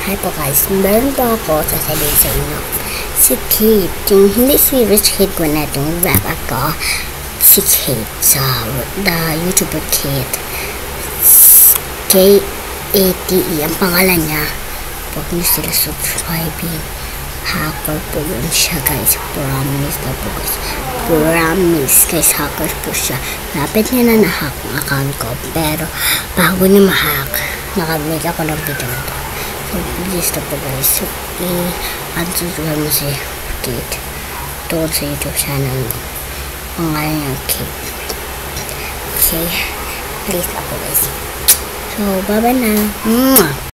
Hi po guys, meron po ako sasabihin sa inyo. Si Kate, yung hindi si Rich Kate ko na itong rap ako. Si Kate, the YouTuber Kate. K-A-T-E, ang pangalan niya. Huwag niyo sila subscribing. Hacker po yun siya guys. Promise na po guys. Promise guys, hacker po siya. Lapit niya na na-hack ang account ko. Pero bago niya ma-hack, nakabalik ako ng video na to. So please na po guys. I-unsubscribe mo si Kate. Doon sa YouTube channel mo. Ang ngayon niya Kate. Okay. Please na po guys. So bye bye na.